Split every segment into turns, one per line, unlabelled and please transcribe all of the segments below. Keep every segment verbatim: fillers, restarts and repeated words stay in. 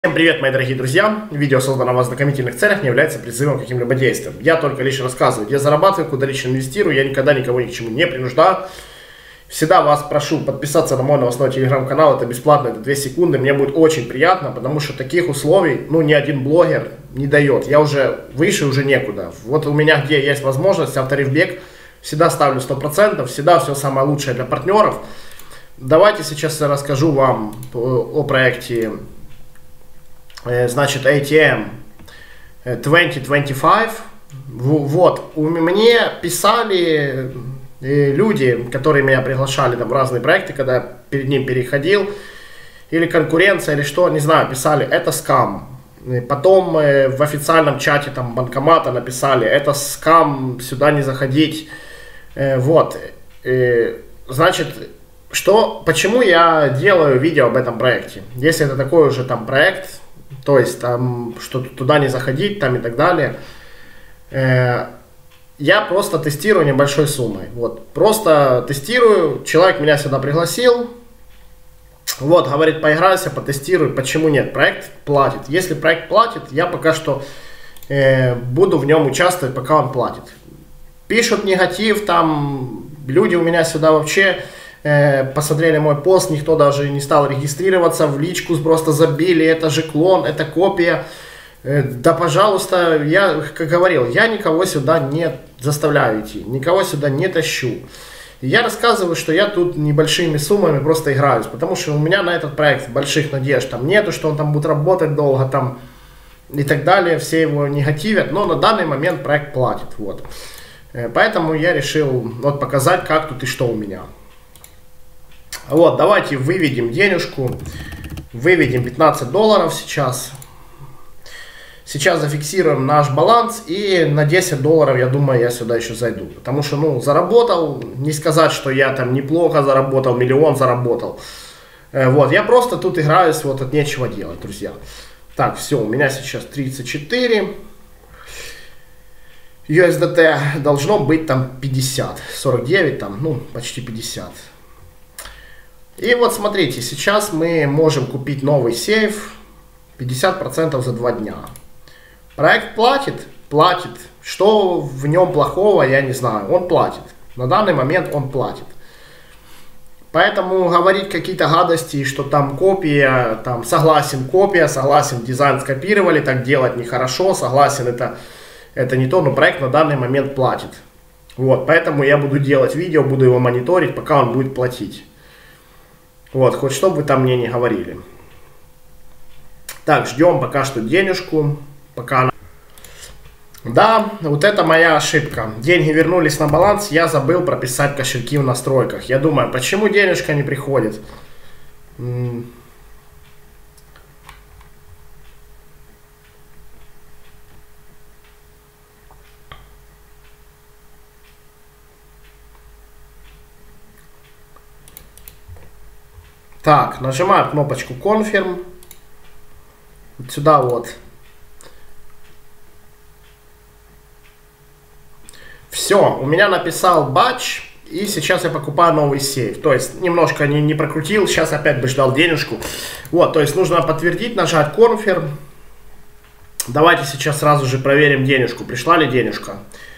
Всем привет, мои дорогие друзья! Видео, созданное в ознакомительных целях, не является призывом к каким-либо действиям. Я только лишь рассказываю, где зарабатываю, куда лично инвестирую, я никогда никого ни к чему не принуждаю. Всегда вас прошу подписаться на мой новостной телеграм-канал, это бесплатно, это две секунды, мне будет очень приятно, потому что таких условий, ну, ни один блогер не дает. Я уже выше, уже некуда. Вот у меня, где есть возможность, авторевбег, всегда ставлю сто процентов, всегда все самое лучшее для партнеров. Давайте сейчас я расскажу вам о проекте. Значит, эй ти эм двадцать двадцать пять. Вот, мне писали люди, которые меня приглашали там в разные проекты, когда я перед ним переходил, или конкуренция, или что, не знаю, писали, это скам. Потом в официальном чате там банкомата написали, это скам, сюда не заходить. Вот, значит, что, почему я делаю видео об этом проекте? Если это такой уже там проект, то есть там, что туда не заходить, там и так далее. Э, я просто тестирую небольшой суммой. Вот, просто тестирую, человек меня сюда пригласил, вот, говорит, поиграйся, потестируй, почему нет, проект платит. Если проект платит, я пока что э, буду в нем участвовать, пока он платит. Пишут негатив, там, люди у меня сюда вообще... Посмотрели мой пост, никто даже не стал регистрироваться, в личку просто забили, это же клон, это копия. Да, пожалуйста, я, как говорил, я никого сюда не заставляю идти, никого сюда не тащу. Я рассказываю, что я тут небольшими суммами просто играюсь, потому что у меня на этот проект больших надежд там нету, что он там будет работать долго там и так далее, все его негативят, но на данный момент проект платит, вот. Поэтому я решил вот показать, как тут и что у меня. Вот, давайте выведем денежку, выведем пятнадцать долларов сейчас. Сейчас зафиксируем наш баланс и на десять долларов, я думаю, я сюда еще зайду. Потому что, ну, заработал, не сказать, что я там неплохо заработал, миллион заработал. Вот, я просто тут играюсь, вот от нечего делать, друзья. Так, все, у меня сейчас тридцать четыре. ю эс ди ти должно быть там пятьдесят, сорок девять там, ну, почти пятьдесят. И вот смотрите, сейчас мы можем купить новый сейф пятьдесят процентов за два дня. Проект платит? Платит. Что в нем плохого, я не знаю. Он платит. На данный момент он платит. Поэтому говорить какие-то гадости, что там копия, там согласен копия, согласен дизайн скопировали, так делать нехорошо, согласен это, это не то, но проект на данный момент платит. Вот, поэтому я буду делать видео, буду его мониторить, пока он будет платить. Вот, хоть что бы вы там мне не говорили. Так, ждем пока что денежку. Пока она... Да, вот это моя ошибка. Деньги вернулись на баланс, я забыл прописать кошельки в настройках. Я думаю, почему денежка не приходит? Так, нажимаю кнопочку Confirm. Вот сюда вот. Все, у меня написал батч. И сейчас я покупаю новый сейф. То есть немножко не, не прокрутил. Сейчас опять бы ждал денежку. Вот, то есть нужно подтвердить, нажать Confirm. Давайте сейчас сразу же проверим денежку. Пришла ли денежка?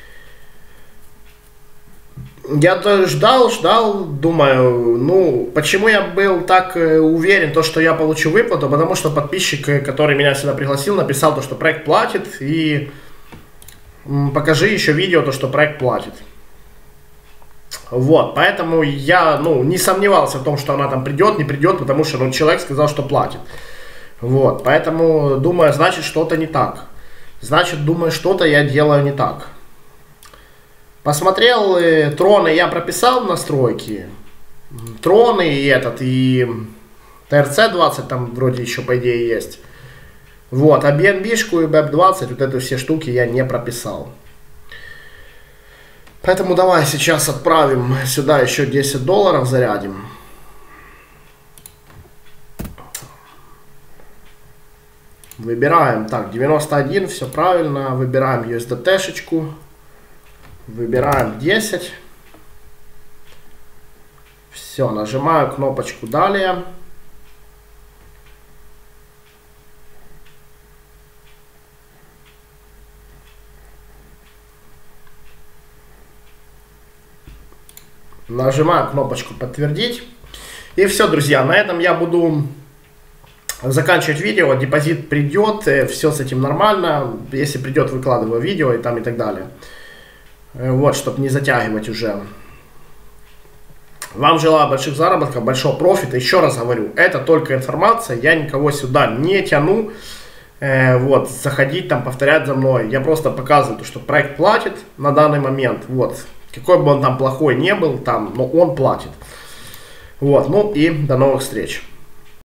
Я ждал, ждал, думаю, ну, почему я был так э, уверен, то, что я получу выплату, потому что подписчик, который меня сюда пригласил, написал, то, что проект платит, и м, покажи еще видео, то, что проект платит. Вот, поэтому я, ну, не сомневался в том, что она там придет, не придет, потому что, ну, человек сказал, что платит. Вот, поэтому, думаю, значит, что-то не так. Значит, думаю, что-то я делаю не так. Посмотрел, э, троны я прописал в настройки. Троны и этот, и ти эр си двадцать там вроде еще по идее есть. Вот, а би эн би-шку и би и пи двадцать, вот эту все штуки я не прописал. Поэтому давай сейчас отправим сюда еще десять долларов, зарядим. Выбираем, так, девяносто один, все правильно. Выбираем ю эс ди ти-шечку. Выбираем десять. Все, нажимаю кнопочку «Далее». нажимаю кнопочку подтвердить. И все, друзья, на этом я буду заканчивать видео. Депозит придет, все с этим нормально. Если придет, выкладываю видео и там и так далее. Вот, чтобы не затягивать уже. Вам желаю больших заработков, большого профита. Еще раз говорю, это только информация. Я никого сюда не тяну. Э, вот, заходить там, повторять за мной. Я просто показываю, что проект платит на данный момент. Вот, какой бы он там плохой не был, там, но он платит. Вот, ну и до новых встреч.